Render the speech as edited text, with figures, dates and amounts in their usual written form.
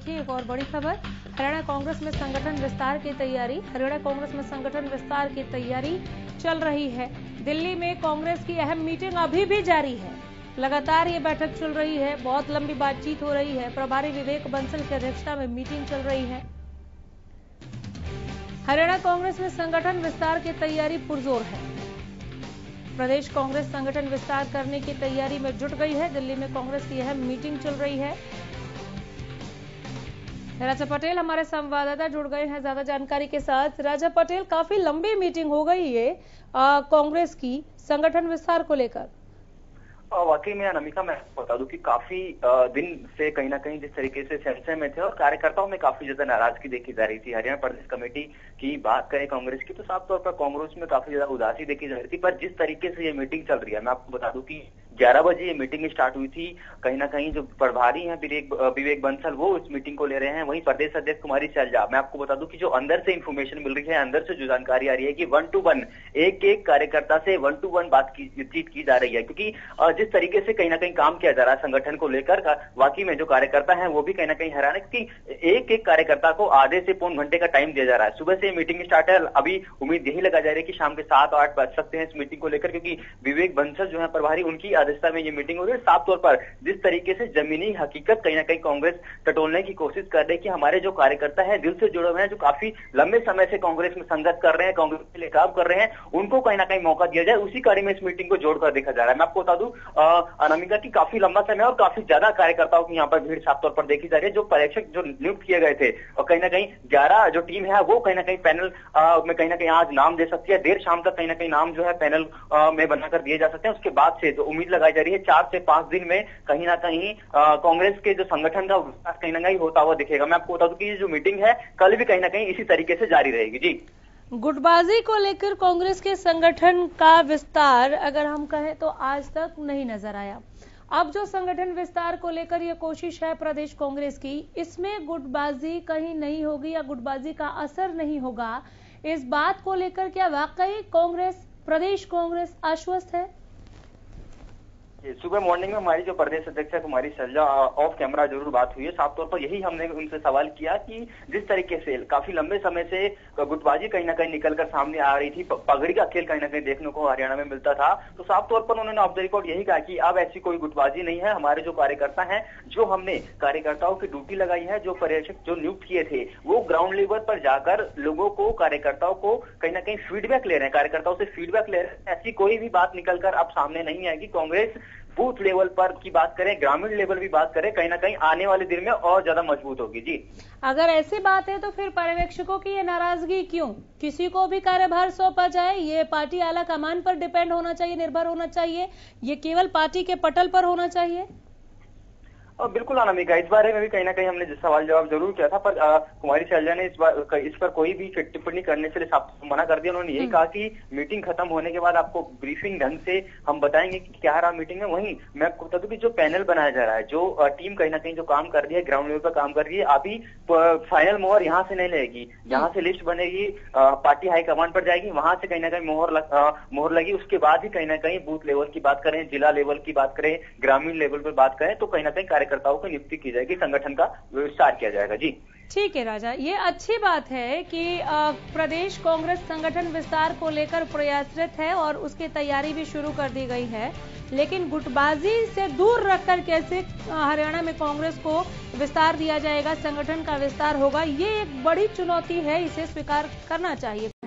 देखिए एक और बड़ी खबर, हरियाणा कांग्रेस में संगठन विस्तार की तैयारी। हरियाणा कांग्रेस में संगठन विस्तार की तैयारी चल रही है। दिल्ली में कांग्रेस की अहम मीटिंग अभी भी जारी है। लगातार ये बैठक चल रही है, बहुत लंबी बातचीत हो रही है। प्रभारी विवेक बंसल की अध्यक्षता में मीटिंग चल रही है। हरियाणा कांग्रेस में संगठन विस्तार की तैयारी पुरजोर है। प्रदेश कांग्रेस संगठन विस्तार करने की तैयारी में जुट गई है। दिल्ली में कांग्रेस की अहम मीटिंग चल रही है। राजा पटेल हमारे संवाददाता जुड़ गए हैं ज्यादा जानकारी के साथ। राजा पटेल, काफी लंबी मीटिंग हो गई है कांग्रेस की संगठन विस्तार को लेकर। वाकई में अनामिका, मैं बता दूं कि काफी दिन से कहीं ना कहीं जिस तरीके से संशय में थे और कार्यकर्ताओं में काफी ज्यादा नाराजगी देखी जा रही थी। हरियाणा प्रदेश कमेटी की बात करें कांग्रेस की तो साफ तौर पर कांग्रेस में काफी ज्यादा उदासी देखी जा रही थी। पर जिस तरीके से ये मीटिंग चल रही है, मैं आपको बता दूं कि 11 बजे ये मीटिंग स्टार्ट हुई थी। कहीं ना कहीं जो प्रभारी हैं विवेक बंसल, वो इस मीटिंग को ले रहे हैं। वहीं प्रदेश अध्यक्ष कुमारी सैलजा, मैं आपको बता दूं कि जो अंदर से इंफॉर्मेशन मिल रही है, अंदर से जो जानकारी आ रही है कि 1 to 1 एक एक कार्यकर्ता से 1 to 1 बातचीत की जा रही है। क्योंकि जिस तरीके से कहीं ना कहीं काम किया जा रहा है संगठन को लेकर, वाकई में जो कार्यकर्ता है वो भी कहीं ना कहीं हैरान है कि एक एक कार्यकर्ता को आधे से पौन घंटे का टाइम दिया जा रहा है। सुबह से मीटिंग स्टार्ट है, अभी उम्मीद यही लगा जा रही है कि शाम के 7-8 बज सकते हैं इस मीटिंग को लेकर, क्योंकि विवेक बंसल जो है प्रभारी, उनकी अध्यक्षता में ये मीटिंग हो रही है। साफ तौर पर जिस तरीके से जमीनी हकीकत कहीं ना कहीं कांग्रेस टटोलने की कोशिश कर रही है कि हमारे जो कार्यकर्ता है दिल से जुड़े हुए हैं, जो काफी लंबे समय से कांग्रेस में संघर्ष कर रहे हैं, कांग्रेस के लिए काम कर रहे हैं, उनको कहीं ना कहीं मौका दिया जाए, उसी कार्य में इस मीटिंग को जोड़कर देखा जा रहा है। मैं आपको बता दूं अनामिका की काफी लंबा समय और काफी ज्यादा कार्यकर्ताओं की यहाँ पर भीड़ साफ तौर पर देखी जा रही है। जो पर्यवेक्षक जो नियुक्त किए गए थे और कहीं ना कहीं 11 जो टीम है वो कहीं ना कहीं पैनल में कहीं ना कहीं आज नाम दे सकती है। देर शाम तक कहीं ना कहीं नाम जो है पैनल में बनाकर दिए जा सकते हैं। उसके बाद से जो उम्मीद लगाई जा रही है 4 से 5 दिन में कहीं ना कहीं कांग्रेस के जो संगठन का विकास कहीं ना कहीं होता हुआ दिखेगा। मैं आपको बता दूं कि ये जो मीटिंग है कल भी कहीं ना कहीं इसी तरीके से जारी रहेगी। जी, गुटबाजी को लेकर कांग्रेस के संगठन का विस्तार अगर हम कहें तो आज तक नहीं नजर आया। अब जो संगठन विस्तार को लेकर ये कोशिश है प्रदेश कांग्रेस की, इसमें गुटबाजी कहीं नहीं होगी या गुटबाजी का असर नहीं होगा, इस बात को लेकर क्या वाकई कांग्रेस, प्रदेश कांग्रेस आश्वस्त है? सुबह मॉर्निंग में हमारी जो प्रदेश अध्यक्ष है कुमारी सैलजा, ऑफ कैमरा जरूर बात हुई है। साफ तौर पर यही हमने उनसे सवाल किया कि जिस तरीके से काफी लंबे समय से गुटबाजी कहीं ना कहीं निकलकर सामने आ रही थी, पगड़ी का खेल कहीं ना कहीं देखने को हरियाणा में मिलता था, तो साफ तौर पर उन्होंने ऑफ द रिकॉर्ड यही कहा कि अब ऐसी कोई गुटबाजी नहीं है। हमारे जो कार्यकर्ता हैं, जो हमने कार्यकर्ताओं की ड्यूटी लगाई है, जो पर्यवेक्षक जो नियुक्त किए थे, वो ग्राउंड लेवल पर जाकर लोगों को, कार्यकर्ताओं को कहीं ना कहीं फीडबैक ले रहे हैं, कार्यकर्ताओं से फीडबैक ले रहे हैं। ऐसी कोई भी बात निकलकर अब सामने नहीं आएगी। कांग्रेस बूथ लेवल पर की बात करें, ग्रामीण लेवल भी बात करें, कहीं ना कहीं आने वाले दिन में और ज्यादा मजबूत होगी। जी, अगर ऐसी बात है तो फिर पर्यवेक्षकों की ये नाराजगी क्यों? किसी को भी कार्यभार सौंपा जाए, ये पार्टी आला कमान पर डिपेंड होना चाहिए, निर्भर होना चाहिए, ये केवल पार्टी के पटल पर होना चाहिए? बिल्कुल अनामिका, इस बारे में भी कहीं ना कहीं हमने सवाल जवाब जरूर किया था, पर कुमारी सैलजा ने इस पर कोई भी टिप्पणी करने से मना कर दिया। उन्होंने यही कहा कि मीटिंग खत्म होने के बाद आपको ब्रीफिंग ढंग से हम बताएंगे कि क्या रहा मीटिंग में। वहीं मैं आपको बता दूं कि जो पैनल बनाया जा रहा है, जो टीम कहीं ना कहीं जो काम कर रही है, ग्राउंड लेवल पर काम कर रही है, अभी फाइनल मोहर यहाँ से नहीं लगेगी। जहाँ से लिस्ट बनेगी पार्टी हाईकमान पर जाएगी, वहां से कहीं ना कहीं मोहर लगी। उसके बाद ही कहीं ना कहीं बूथ लेवल की बात करें, जिला लेवल की बात करें, ग्रामीण लेवल पर बात करें, तो कहीं ना कहीं कार्यकर्ताओं को नियुक्ति की जाएगी, संगठन का विस्तार किया जाएगा। जी, ठीक है राजा, ये अच्छी बात है कि प्रदेश कांग्रेस संगठन विस्तार को लेकर प्रयासरत है और उसकी तैयारी भी शुरू कर दी गई है। लेकिन गुटबाजी से दूर रखकर कैसे हरियाणा में कांग्रेस को विस्तार दिया जाएगा, संगठन का विस्तार होगा, ये एक बड़ी चुनौती है, इसे स्वीकार करना चाहिए।